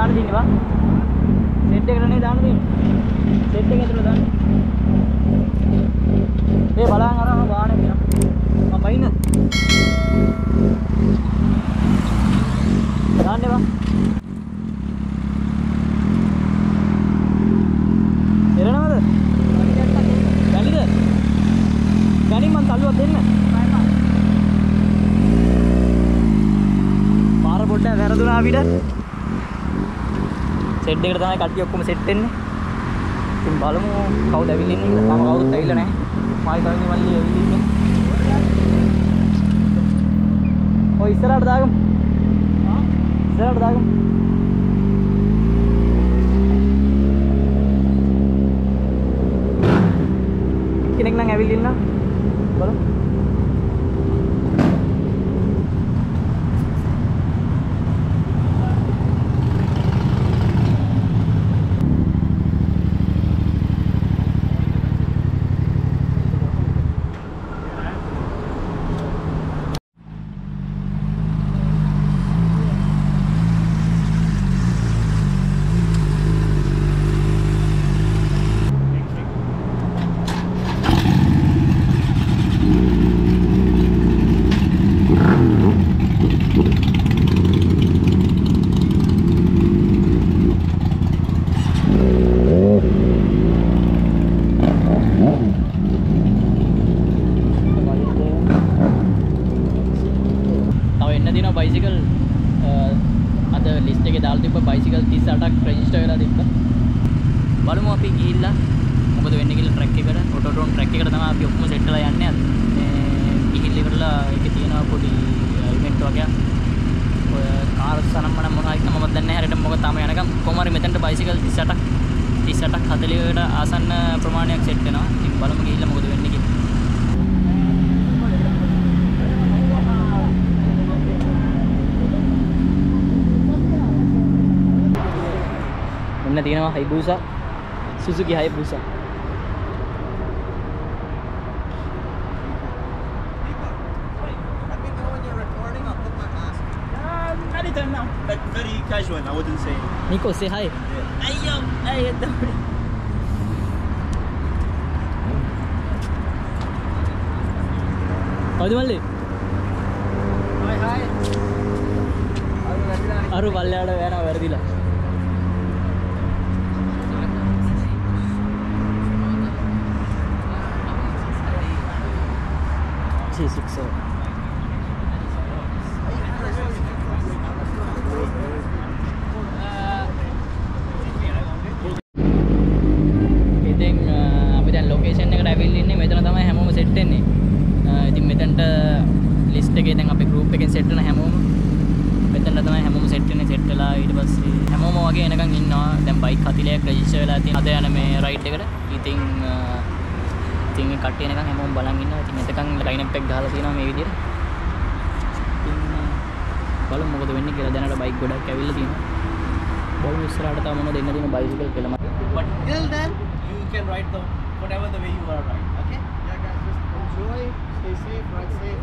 දාන්න තියෙන්නේ බා. සෙට් එකට නේ දාන්න තියෙන්නේ. සෙට් එක ඇතුළේ දාන්න. ඒ බලන් අරන් ගානේ කියන. මම බයින්න. දාන්න බා. එරනවද? ගනිද? ගනි මං තල්ලුවක් දෙන්න. පාර පොඩ්ඩක් වැරදුනා අපිට. සෙට් එකට තමයි කට්ටිය ඔක්කොම සෙට් වෙන්නේ. ඉතින් බලමු කවුද ඇවිල්ලා ඉන්නේ කියලා. තාම කවුරුත් ඇවිල්ලා නැහැ. මායි කවිනි මල්ලි ඇවිල්ලා ඉන්නේ. ඔය ඉස්සරහට දාගමු. ඉස්සරහට දාගමු. කෙනෙක් නම් ඇවිල්ලා ඉන්නා. බලමු. බයිසිකල් අද ලිස්ට් එකේ දාලා තිබ්බ බයිසිකල් 38ක් රෙජිස්ටර් වෙලා තිබ්බා. බලමු අපි ගිහිල්ලා මොකද වෙන්නේ කියලා ට්‍රැක් එකට ඔටෝඩ්‍රෝම් ට්‍රැක් එකට තමයි අපි ඔක්කොම සෙට් වෙලා යන්නේ අද. මේ ගිහිල්ලා ඉවරලා ඒකේ තියෙනවා පොඩි ඉවෙන්ට් වගේ. ඔය කාර් සනම්මන මොනවද කියලා මම දන්නේ නැහැ. හරියට මොකද තාම යනකම් කොහොම හරි මෙතනට බයිසිකල් 38ක් 40කට ආසන්න ප්‍රමාණයක් සෙට් වෙනවා. ඉතින් බලමු ගිහිල්ලා මොකද වෙන්නේ කියලා. මෙන්න තියෙනවා Hayabusa Suzuki Hayabusa. Anytime now. Like very casual, I wouldn't say. Nico, say hi. Hey yo, hey everybody. Howdy Malli. Hi. Aru Palliyada vena verdila. G6. ඉතින් අපි දැන් ලොකේෂන් එකට ඇවිල්ලා ඉන්නේ. මෙතන තමයි හැමෝම සෙට් වෙන්නේ. ඉතින් මෙතනට ලිස්ට් එකේ දැන් අපි ගෲප් එකෙන් සෙට් වෙන හැමෝම මෙතනට තමයි හැමෝම සෙට් වෙන්නේ. සෙට් වෙලා ඊට පස්සේ හැමෝම වගේ එනකන් ඉන්නවා. දැන් බයික් 40ක් රෙජිස්ටර් වෙලා තියෙන අද යන මේ රයිඩ් එකට. ඉතින් මේ කට්ටිය එනකන් හැමෝම බලන් ඉන්නවා. ඉතින් එතකන් ලයින් අප් එක ගහලා තියෙනවා මේ විදිහට. ඉතින් බලමු මොකද වෙන්නේ කියලා. දැනට බයික් ගොඩක් ඇවිල්ලා තියෙනවා. බලමු ඉස්සරහට තව මොනවද එන්න තියෙන බයිසිකල් කියලා. But till then, you can ride the whatever the way you are ride. Okay? Yeah, guys, just enjoy, stay safe, ride safe.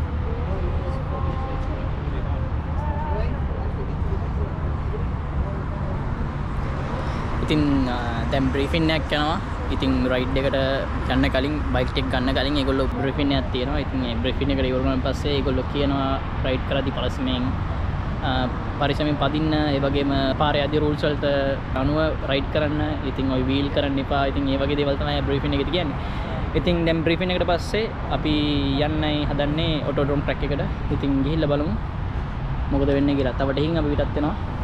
ඉතින් දැන් බ්‍රීෆින් එකක් යනවා. ඉතින් රයිඩ් එකට යන්න කලින් බයික් එක ගන්න කලින් ඒගොල්ලෝ බ්‍රීෆින් එකක් තියෙනවා. ඉතින් මේ බ්‍රීෆින් එකට ඉවර වුණාන් පස්සේ ඒගොල්ලෝ කියනවා රයිඩ් කරද්දී පරිස්සමෙන් පදින්න, ඒ වගේම පාරේ අධි රූල්ස් වලට අනුව රයිඩ් කරන්න. ඉතින් ওই වීල් කරන්න එපා. ඉතින් ඒ වගේ දේවල් තමයි බ්‍රීෆින් එකේදී කියන්නේ. ඉතින් දැන් බ්‍රීෆින් එකට පස්සේ අපි යන්නයි හදන්නේ ඔටෝඩ්‍රෝම් ට්‍රැක් එකට. ඉතින් ගිහිල්ලා බලමු මොකද වෙන්නේ කියලා. තව ටිකකින් අපි පිටත් වෙනවා.